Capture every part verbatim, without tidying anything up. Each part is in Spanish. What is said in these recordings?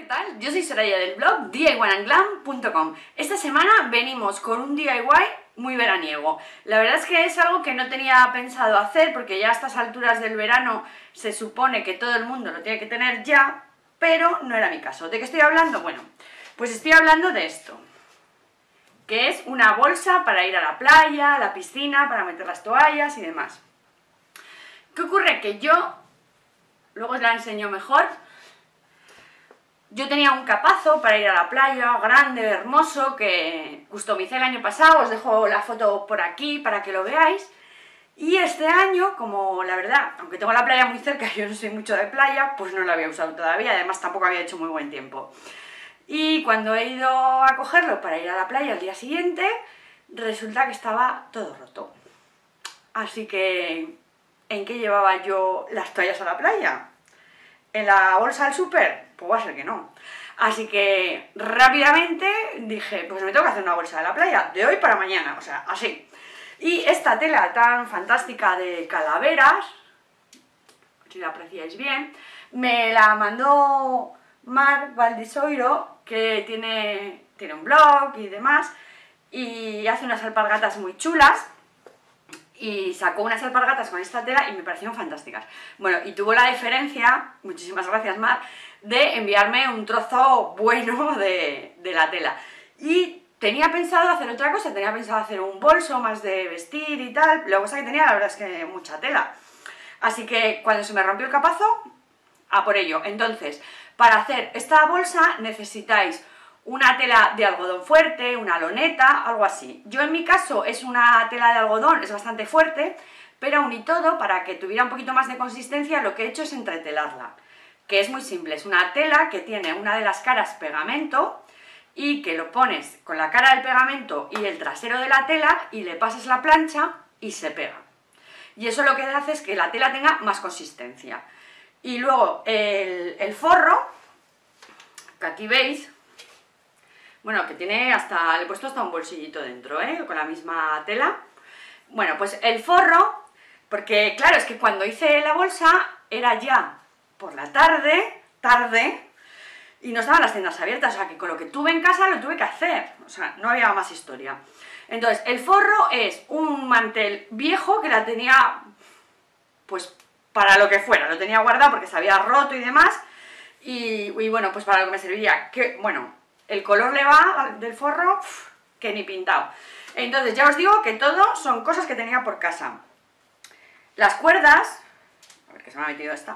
¿qué tal? Yo soy Soraya del blog D I Y and glam punto com. Esta semana venimos con un D I Y muy veraniego. La verdad es que es algo que no tenía pensado hacer porque ya a estas alturas del verano se supone que todo el mundo lo tiene que tener ya, pero no era mi caso. ¿De qué estoy hablando? Bueno, pues estoy hablando de esto, que es una bolsa para ir a la playa, a la piscina, para meter las toallas y demás. ¿Qué ocurre? Que yo, luego os la enseño mejor, yo tenía un capazo para ir a la playa, grande, hermoso, que customicé el año pasado, os dejo la foto por aquí para que lo veáis. Y este año, como la verdad, aunque tengo la playa muy cerca, yo no soy mucho de playa, pues no la había usado todavía, además tampoco había hecho muy buen tiempo. Y cuando he ido a cogerlo para ir a la playa al día siguiente, resulta que estaba todo roto. Así que, ¿en qué llevaba yo las toallas a la playa? ¿En la bolsa del súper? Pues va a ser que no. Así que rápidamente dije, pues me tengo que hacer una bolsa de la playa, de hoy para mañana, o sea, así. Y esta tela tan fantástica de calaveras, si la apreciáis bien, me la mandó Mar Valdisoiro, que tiene, tiene un blog y demás, y hace unas alpargatas muy chulas. Y sacó unas alpargatas con esta tela y me parecieron fantásticas. Bueno, y tuvo la deferencia, muchísimas gracias Mar, de enviarme un trozo bueno de, de la tela. Y tenía pensado hacer otra cosa, tenía pensado hacer un bolso más de vestir y tal. Lo que pasa que tenía, la verdad es que mucha tela. Así que cuando se me rompió el capazo, a por ello. Entonces, para hacer esta bolsa necesitáis una tela de algodón fuerte, una loneta, algo así. Yo en mi caso es una tela de algodón, es bastante fuerte, pero aún y todo, para que tuviera un poquito más de consistencia, lo que he hecho es entretelarla, que es muy simple. Es una tela que tiene una de las caras pegamento y que lo pones con la cara del pegamento y el trasero de la tela y le pasas la plancha y se pega. Y eso lo que hace es que la tela tenga más consistencia. Y luego el, el forro, que aquí veis, bueno, que tiene hasta, le he puesto hasta un bolsillito dentro, ¿eh? Con la misma tela. Bueno, pues el forro, porque claro, es que cuando hice la bolsa era ya por la tarde, tarde, y no estaban las tiendas abiertas, o sea que con lo que tuve en casa lo tuve que hacer, o sea, no había más historia. Entonces, el forro es un mantel viejo que la tenía, pues, para lo que fuera, lo tenía guardado porque se había roto y demás, y, y bueno, pues para lo que me servía, que, bueno, el color le va del forro, uff, que ni pintado. Entonces ya os digo que todo son cosas que tenía por casa. Las cuerdas, a ver que se me ha metido esta,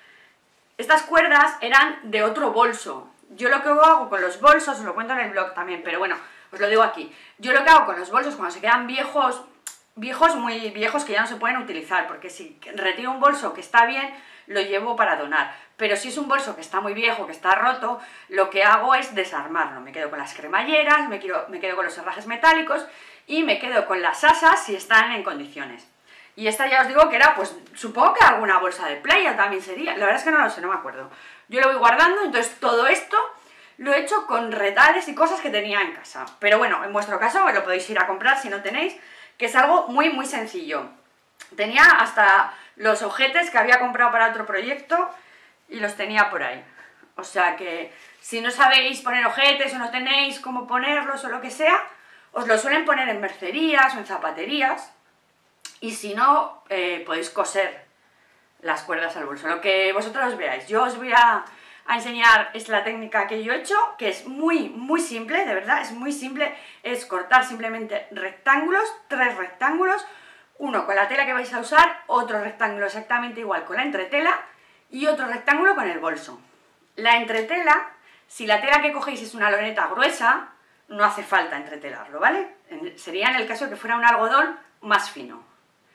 estas cuerdas eran de otro bolso. Yo lo que hago con los bolsos, os lo cuento en el blog también, pero bueno, os lo digo aquí. Yo lo que hago con los bolsos cuando se quedan viejos, viejos muy viejos que ya no se pueden utilizar, porque si retiro un bolso que está bien, lo llevo para donar. Pero si es un bolso que está muy viejo, que está roto, lo que hago es desarmarlo. Me quedo con las cremalleras, me quedo, me quedo con los herrajes metálicos y me quedo con las asas si están en condiciones. Y esta ya os digo que era, pues supongo que alguna bolsa de playa también sería. La verdad es que no lo sé, no me acuerdo. Yo lo voy guardando, entonces todo esto lo he hecho con retales y cosas que tenía en casa. Pero bueno, en vuestro caso lo podéis ir a comprar si no tenéis, que es algo muy muy sencillo. Tenía hasta los ojetes que había comprado para otro proyecto y los tenía por ahí. O sea que si no sabéis poner ojetes o no tenéis cómo ponerlos o lo que sea, os lo suelen poner en mercerías o en zapaterías y si no, eh, podéis coser las cuerdas al bolso, lo que vosotros veáis. Yo os voy a, a enseñar es la técnica que yo he hecho, que es muy muy simple, de verdad, es muy simple. Es cortar simplemente rectángulos, tres rectángulos, uno con la tela que vais a usar, otro rectángulo exactamente igual con la entretela y otro rectángulo con el bolso. La entretela, si la tela que cogéis es una loneta gruesa, no hace falta entretelarlo, ¿vale? Sería en el caso de que fuera un algodón más fino.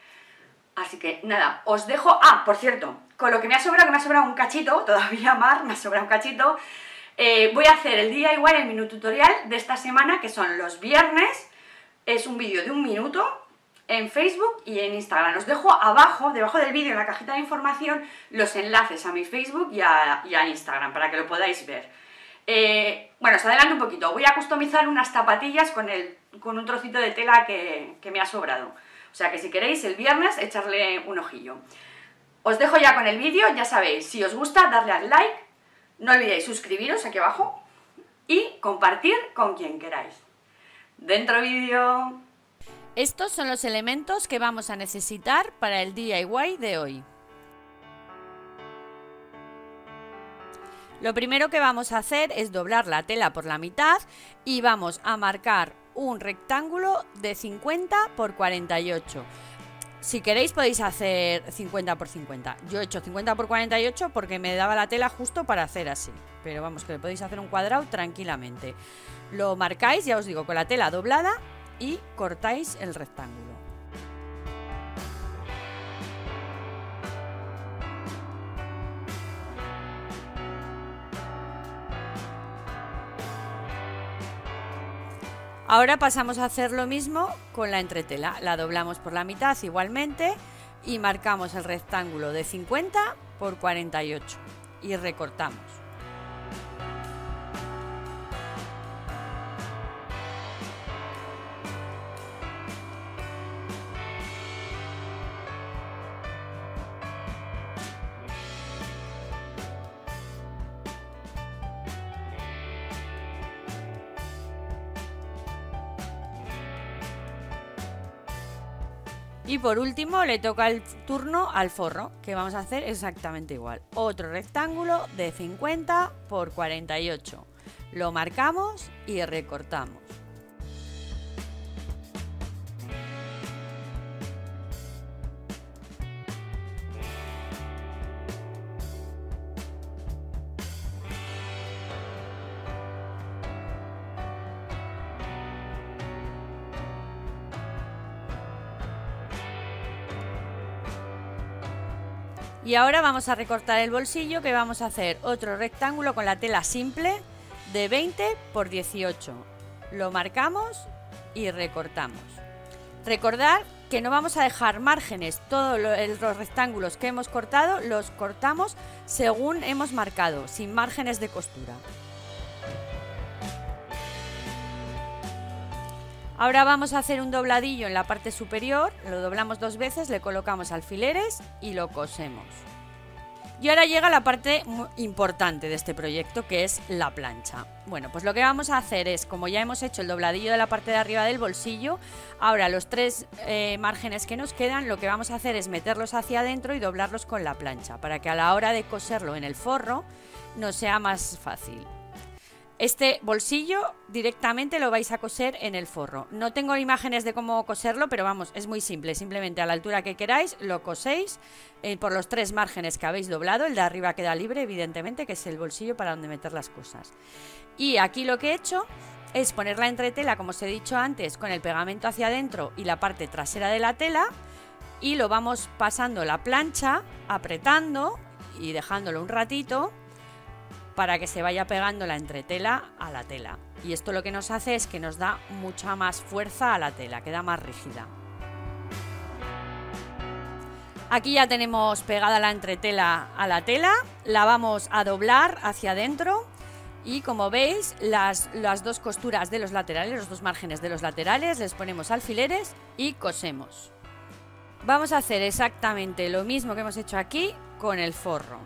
Así que nada, os dejo... Ah, por cierto, con lo que me ha sobrado, que me ha sobrado un cachito, todavía más, me ha sobrado un cachito, eh, voy a hacer el D I Y, el mini tutorial de esta semana, que son los viernes. Es un vídeo de un minuto en Facebook y en Instagram. Os dejo abajo, debajo del vídeo, en la cajita de información, los enlaces a mi Facebook y a, y a Instagram, para que lo podáis ver. Eh, bueno, os adelanto un poquito. Voy a customizar unas zapatillas con, el, con un trocito de tela que, que me ha sobrado. O sea que si queréis, el viernes, echarle un ojillo. Os dejo ya con el vídeo, ya sabéis, si os gusta, darle al like, No olvidéis suscribiros aquí abajo y compartir con quien queráis. ¡Dentro vídeo! Estos son los elementos que vamos a necesitar para el D I Y de hoy. Lo primero que vamos a hacer es doblar la tela por la mitad y vamos a marcar un rectángulo de cincuenta por cuarenta y ocho. Si queréis podéis hacer cincuenta por cincuenta. Yo he hecho cincuenta por cuarenta y ocho porque me daba la tela justo para hacer así. Pero vamos, que podéis hacer un cuadrado tranquilamente. Lo marcáis, ya os digo, con la tela doblada y cortáis el rectángulo. Ahora pasamos a hacer lo mismo con la entretela. La doblamos por la mitad igualmente y marcamos el rectángulo de cincuenta por cuarenta y ocho y recortamos. Y por último le toca el turno al forro, que vamos a hacer exactamente igual. Otro rectángulo de cincuenta por cuarenta y ocho. Lo marcamos y recortamos. Y ahora vamos a recortar el bolsillo, que vamos a hacer otro rectángulo con la tela simple de veinte por dieciocho. Lo marcamos y recortamos. Recordad que no vamos a dejar márgenes, todos los rectángulos que hemos cortado los cortamos según hemos marcado, sin márgenes de costura. Ahora vamos a hacer un dobladillo en la parte superior, lo doblamos dos veces, le colocamos alfileres y lo cosemos. Y ahora llega la parte importante de este proyecto, que es la plancha. Bueno, pues lo que vamos a hacer es, como ya hemos hecho el dobladillo de la parte de arriba del bolsillo, ahora los tres eh, márgenes que nos quedan, lo que vamos a hacer es meterlos hacia adentro y doblarlos con la plancha, para que a la hora de coserlo en el forro nos sea más fácil. Este bolsillo directamente lo vais a coser en el forro. No tengo imágenes de cómo coserlo, pero vamos, es muy simple. Simplemente a la altura que queráis lo coséis eh, por los tres márgenes que habéis doblado. El de arriba queda libre, evidentemente, que es el bolsillo para donde meter las cosas. Y aquí lo que he hecho es poner la entretela, como os he dicho antes, con el pegamento hacia adentro y la parte trasera de la tela. Y lo vamos pasando la plancha, apretando y dejándolo un ratito, para que se vaya pegando la entretela a la tela. Y esto lo que nos hace es que nos da mucha más fuerza a la tela, queda más rígida. Aquí ya tenemos pegada la entretela a la tela, la vamos a doblar hacia adentro y, como veis, las, las dos costuras de los laterales, los dos márgenes de los laterales, les ponemos alfileres y cosemos. Vamos a hacer exactamente lo mismo que hemos hecho aquí con el forro.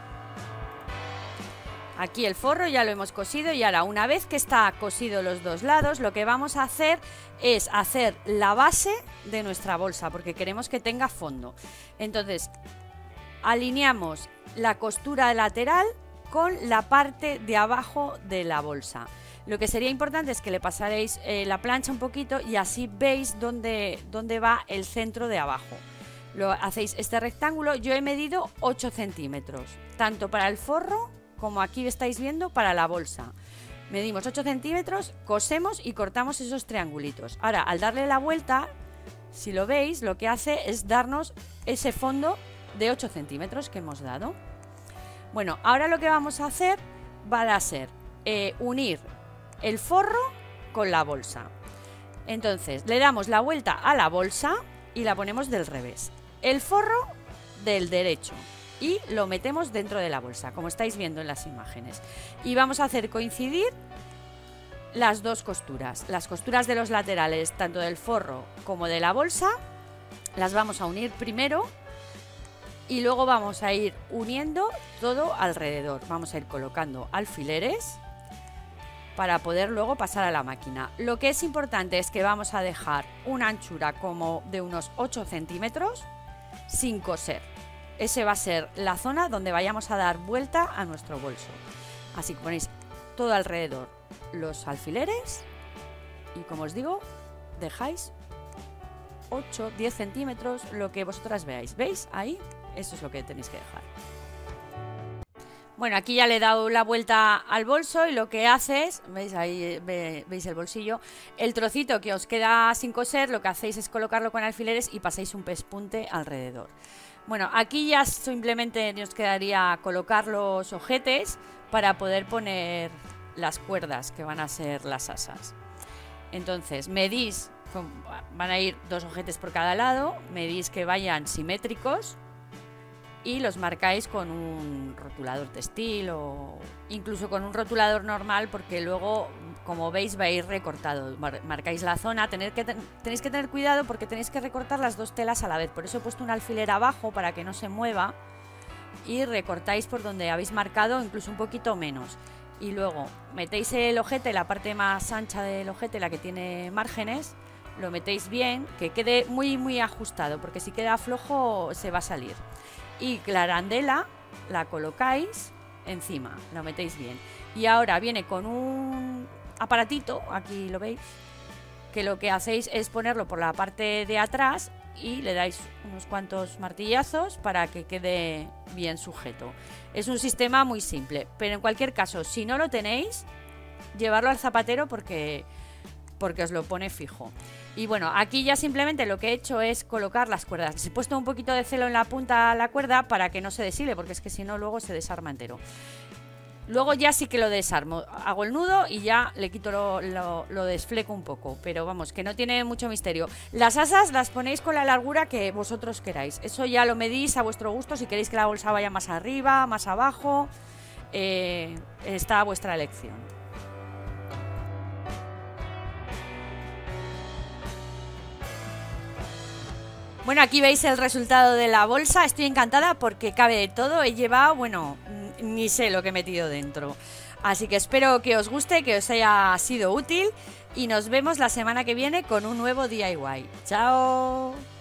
Aquí el forro ya lo hemos cosido y ahora, una vez que está cosido los dos lados, lo que vamos a hacer es hacer la base de nuestra bolsa, porque queremos que tenga fondo. Entonces, alineamos la costura lateral con la parte de abajo de la bolsa. Lo que sería importante es que le pasaréis eh, la plancha un poquito y así veis dónde, dónde va el centro de abajo. Lo hacéis este rectángulo. Yo he medido ocho centímetros, tanto para el forro como aquí estáis viendo para la bolsa. Medimos ocho centímetros, cosemos y cortamos esos triangulitos. Ahora, al darle la vuelta, si lo veis, lo que hace es darnos ese fondo de ocho centímetros que hemos dado. Bueno, ahora lo que vamos a hacer va a ser eh, unir el forro con la bolsa. Entonces, le damos la vuelta a la bolsa y la ponemos del revés. El forro del derecho. Y lo metemos dentro de la bolsa, como estáis viendo en las imágenes. Y vamos a hacer coincidir las dos costuras. Las costuras de los laterales, tanto del forro como de la bolsa, las vamos a unir primero y luego vamos a ir uniendo todo alrededor. Vamos a ir colocando alfileres para poder luego pasar a la máquina. Lo que es importante es que vamos a dejar una anchura como de unos ocho centímetros sin coser. Ese va a ser la zona donde vayamos a dar vuelta a nuestro bolso. Así que ponéis todo alrededor los alfileres y, como os digo, dejáis ocho, diez centímetros, lo que vosotras veáis. ¿Veis? Ahí, eso es lo que tenéis que dejar. Bueno, aquí ya le he dado la vuelta al bolso y lo que hace es, veis ahí, ve, veis el bolsillo, el trocito que os queda sin coser, lo que hacéis es colocarlo con alfileres y pasáis un pespunte alrededor. Bueno, aquí ya simplemente nos quedaría colocar los ojetes para poder poner las cuerdas que van a ser las asas. Entonces, medís, van a ir dos ojetes por cada lado, medís que vayan simétricos y los marcáis con un rotulador textil o incluso con un rotulador normal, porque luego, como veis, va a ir recortado. Mar marcáis la zona, tener que ten tenéis que tener cuidado porque tenéis que recortar las dos telas a la vez. Por eso he puesto un alfiler abajo para que no se mueva y recortáis por donde habéis marcado, incluso un poquito menos. Y luego metéis el ojete, la parte más ancha del ojete, la que tiene márgenes, lo metéis bien, que quede muy muy ajustado, porque si queda flojo se va a salir. Y la arandela la colocáis encima, lo metéis bien. Y ahora viene con un aparatito, aquí lo veis, que lo que hacéis es ponerlo por la parte de atrás y le dais unos cuantos martillazos para que quede bien sujeto. Es un sistema muy simple, pero en cualquier caso, si no lo tenéis, llevarlo al zapatero porque, porque os lo pone fijo. Y bueno, aquí ya simplemente lo que he hecho es colocar las cuerdas. He puesto un poquito de celo en la punta de la cuerda para que no se deshile, porque es que si no luego se desarma entero. Luego ya sí que lo desarmo, hago el nudo y ya le quito lo, lo, lo desfleco un poco, pero vamos, que no tiene mucho misterio. Las asas las ponéis con la largura que vosotros queráis, eso ya lo medís a vuestro gusto, si queréis que la bolsa vaya más arriba, más abajo, eh, está a vuestra elección. Bueno, aquí veis el resultado de la bolsa. Estoy encantada porque cabe de todo. He llevado, bueno, ni sé lo que he metido dentro. Así que espero que os guste, que os haya sido útil y nos vemos la semana que viene con un nuevo D I Y. ¡Chao!